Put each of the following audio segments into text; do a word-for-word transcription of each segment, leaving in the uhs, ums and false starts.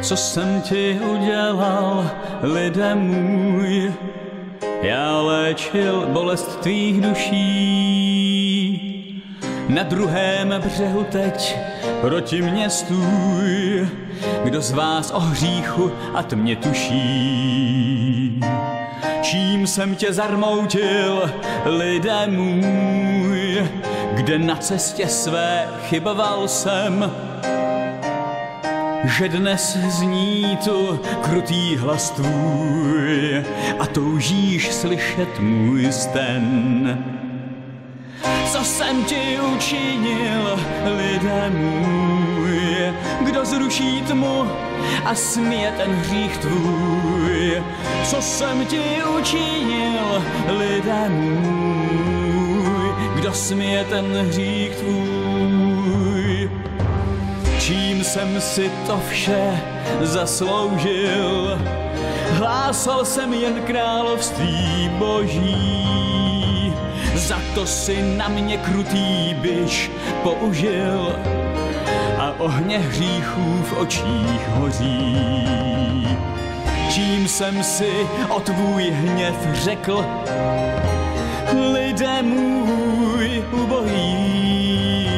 co jsem ti udělal, lidé můj. Já léčil bolest tvých duší. Na druhém břehu teď proti mně stůj, kdo z vás o hříchu a tmě tuší. Čím jsem tě zarmoutil, lidé můj, kde na cestě své chyboval jsem, že dnes zní tu krutý hlas tvůj a toužíš slyšet můj sten. Co jsem ti učinil, lidé můj, kdo zruší tmu a smije ten hřích tvůj? Co jsem ti učinil, lidé můj, kdo smije ten hřích tvůj? Čím jsem si to vše zasloužil? Hlásal jsem jen království boží. Za to si na mě krutý bič použil a ohně hříchů v očích hoří. Čím jsem si o tvůj hněv řekl, lidé můj ubohý,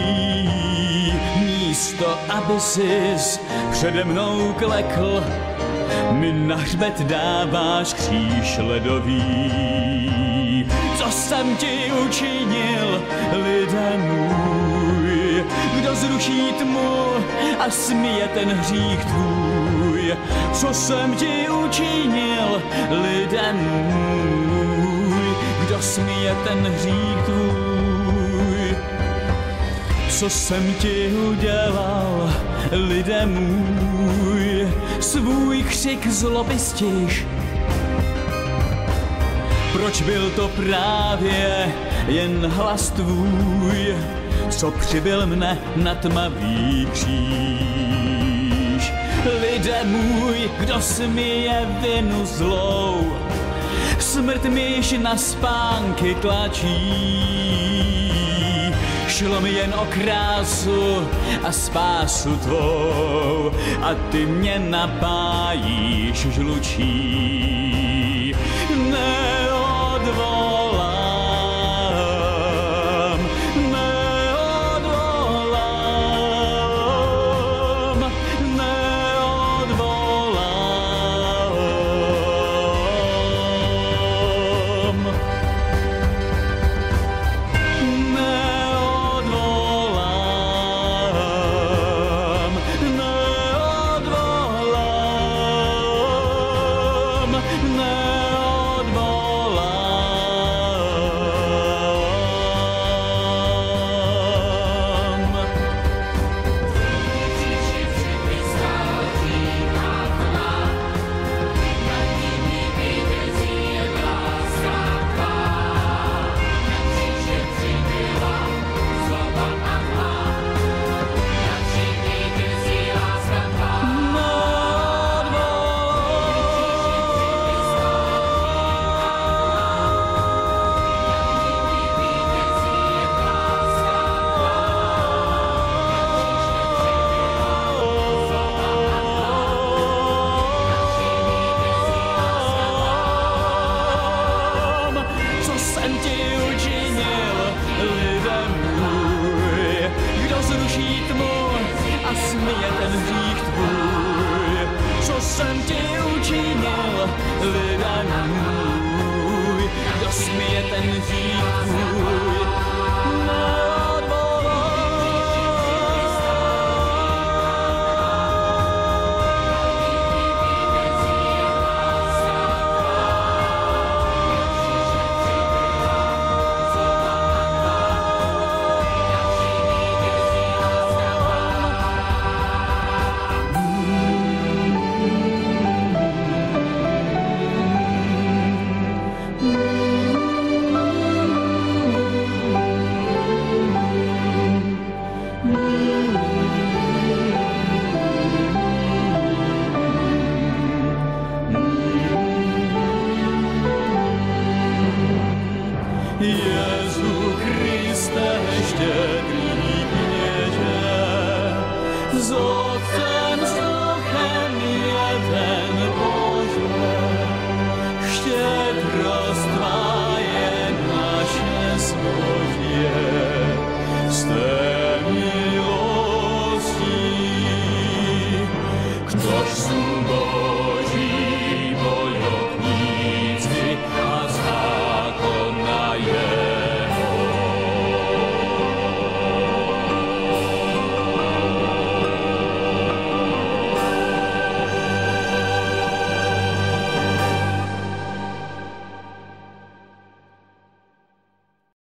místo aby sis přede mnou klekl, mi na hřbet dáváš kříž ledový. Co jsem ti učinil, lidé můj, kdo zruší tmu a smije ten hřích tvůj? Co jsem ti učinil, lidé můj, kdo smije ten hřích tvůj? Co jsem ti udělal, lidé můj, svůj křik zloby stiž? Proč byl to právě jen hlas tvůj, co přibyl mne na tmavý kříž? Lidé můj, kdo smije vinu zlou, smrt miž na spánky tlačí. Šlo mi jen o krásu a spásu tvou a ty mě napájíš žlučí. Neodvolám, neodvolám, neodvolám. Neodvolám, neodvolám, co jsem ti učinil, lidé můj, kdo smije ten hřích tvůj. Jezu Kriste, štědrý kněže,